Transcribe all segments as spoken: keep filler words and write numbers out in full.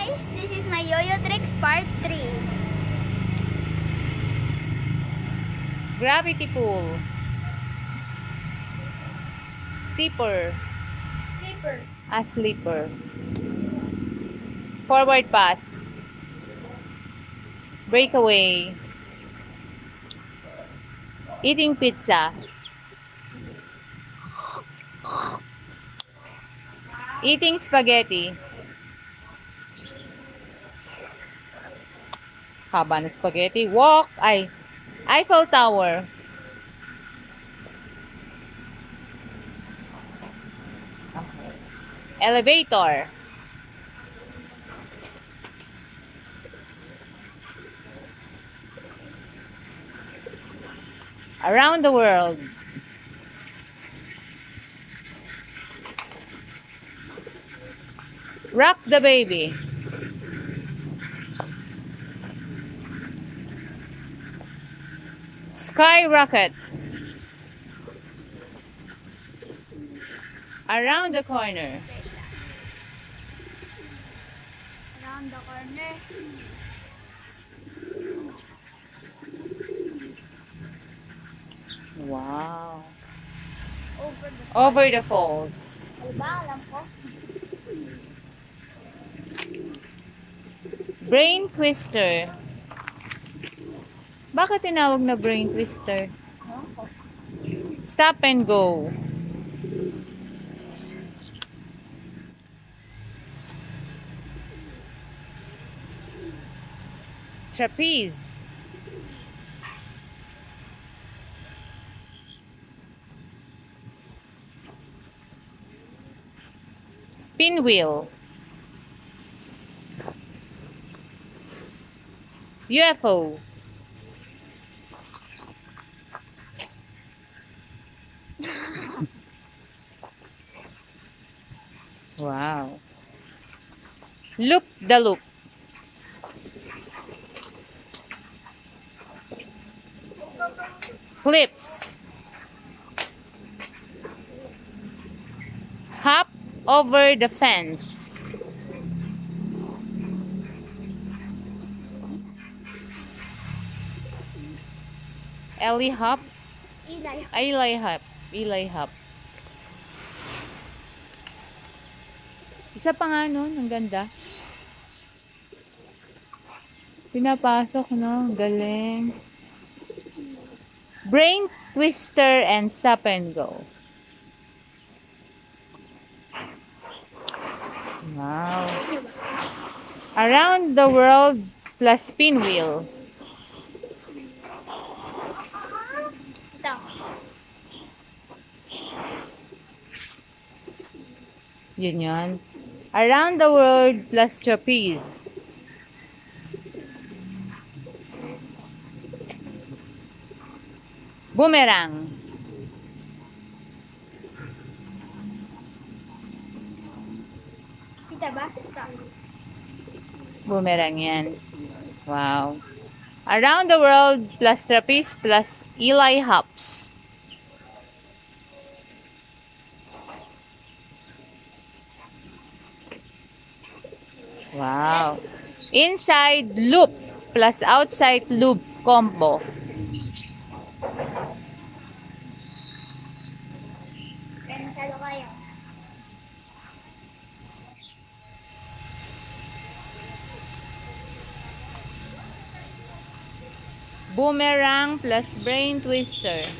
guys, this is my Yo-Yo Tricks part three. Gravity pool. Steeper. Sleeper. A sleeper. Forward pass. Breakaway. Eating pizza. Eating spaghetti. Haba na spaghetti. Walk. Ay. Eiffel Tower. Okay. Elevator. Around the world. Rock the baby. Skyrocket. Around the corner. Around the corner. Wow. Over the Over the falls. Diba? Alam ko. Brain twister. Bakit tinawag na brain twister? Stop and go. Trapeze. Pinwheel. U F O. Wow. Loop the loop. Flips. Hop over the fence. Ellie hop. Eli. Eli hop. Eli hop. Isa pa nga nun, ang ganda. Pinapasok, no? Galing. Brain twister and stop and go. Wow. Around the world plus pinwheel. Ito. Yun yun. Around the world plus trapeze. Boomerang. Kita ba? Ito. Boomerang yan. Wow. Around the world plus trapeze plus Eli hops. Wow. Inside loop plus outside loop combo. Kaya masyado kayo. Boomerang plus brain twister.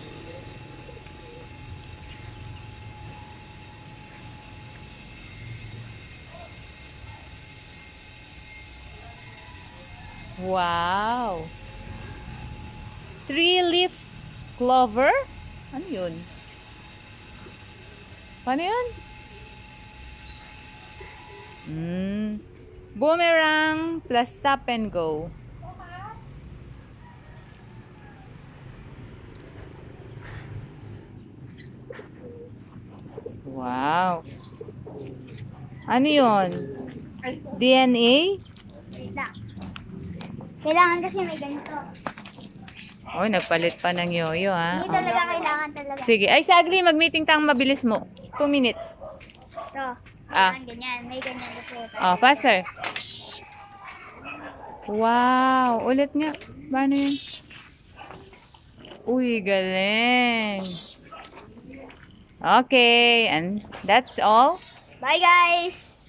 Wow. Three-leaf clover? Ano yun? Ano yun? Mm. Boomerang plus stop and go. Wow. Ano yun? D N A? Wait lang. Kailangan kasi may ganito. Oh, nagpalit pa ng yoyo, ha? Hindi talaga kailangan talaga. Sige. Ay, sagli, mag-meeting tang mabilis mo. Two minutes. Ito. Ah. Kailangan ganyan. May ganyan kasi. Oh, faster. Wow! Ulit nga. Paano yun? Uy, galing. Okay, and that's all. Bye guys!